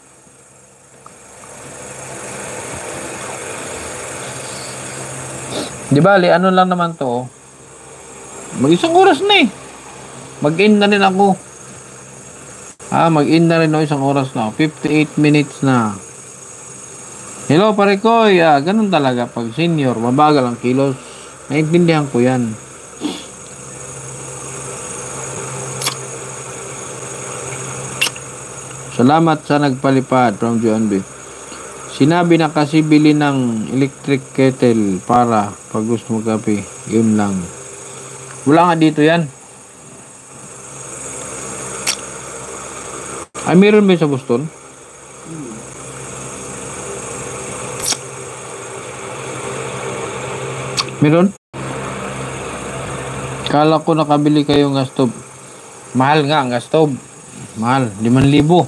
[SPEAKER 1] Di bali, ano lang naman to. Mag-isang oras na eh. Mag-end na rin ako. Mag-end na rin ako isang oras na. 58 minutes na. Hello pare ko, ganun talaga pag senior, mabagal ang kilos. Naintindihan ko yan. Salamat sa nagpalipad from John B. Sinabi na kasi bili ng electric kettle para pag gusto mo kape. Yun lang. Wala nga dito yan. Meron ba sa Boston? Meron? Kala ko nakabili kayo ng gas stove. Mahal nga ang gas stove. Mahal, 5,000.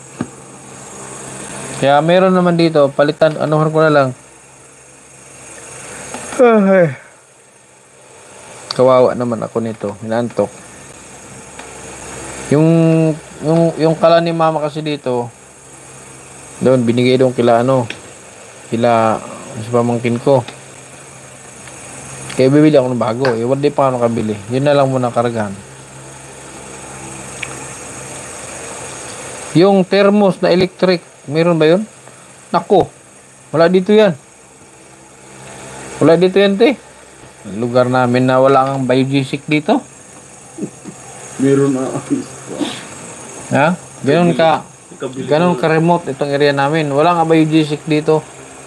[SPEAKER 1] Kaya meron naman dito, palitan, anuhan ko na lang. Kawawa naman ako nito, inaantok. Yung kala ni mama kasi dito, doon, binigay doon kila sa pamangkin ko. Kaya bibili ako ng bago. Hindi pa ako nakabili. Yun na lang muna karagahan. Yung thermos na electric, meron ba yun? Nako, wala dito yan. Wala dito yan, te. Lugar namin na wala kang biogesic dito.
[SPEAKER 2] Meron na.
[SPEAKER 1] Ha? Ganun ka remote itong area namin. Wala nga biogesic dito.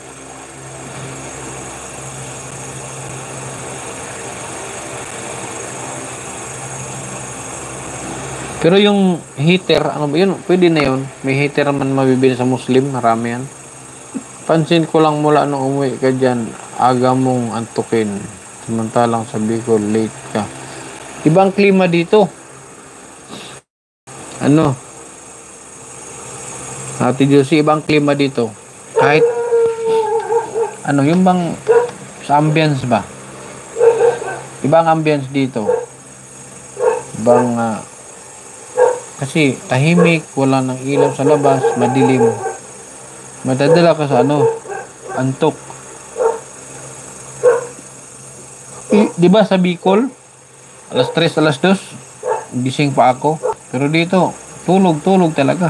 [SPEAKER 1] Pero yung heater, ano ba yun? Pwede na yun. May heater man mabibili sa Muslim. Marami yan. Pansin ko lang mula nung umuwi ka dyan, aga mong antukin. Samantalang sabi ko, late ka. Ibang klima dito. Ate Josie, ibang klima dito. Kahit, yung bang, sa ambience ba? Ibang ambience dito. Ibang, kasi tahimik, wala nang ilaw sa labas, madilim. Madadala ka sa antok. Di ba sa Bicol, alas 3, alas 2, gising pa ako. Pero dito, tulog talaga.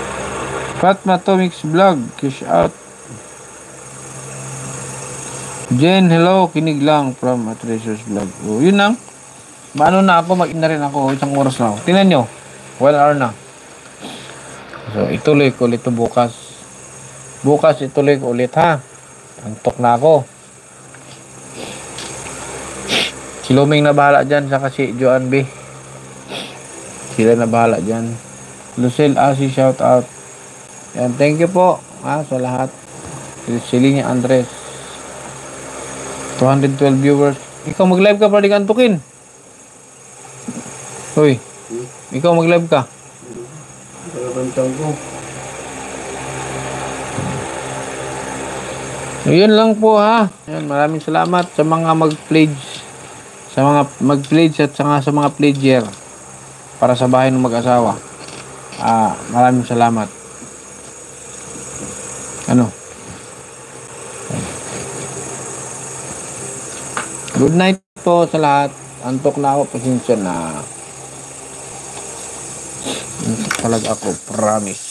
[SPEAKER 1] Fatma Tomix Vlog, cash out. Jen, hello. Kinig lang from Treasures Vlog. Oh, yun lang. Maano na ako, mag-in na rin ako. Isang oras na ako. Tingnan nyo. 1 hour na. So, ituloy ko ulit ito bukas. Bukas ituloy ko ulit ha. Antok na ako. Si Luming na bahala dyan. Saka si Joan B. Sila na bahala dyan. Lucille Asi, shout out. Yan, thank you po ha, sa lahat. Silinya Andres. 212 viewers. Ikaw mag-live ka para di ka antukin. Hoy. Ikaw mag-live ka.
[SPEAKER 2] Kalabantang ko.
[SPEAKER 1] So, yun lang po ha. Yan, maraming salamat sa mga mag-pledge. Sa mga mag-pledge at sa mga pledger para sa bahay ng mag-asawa. Maraming salamat. Ano? Good night po sa lahat. Antok na ako. Pasensya na. Antok talaga ako. Promise.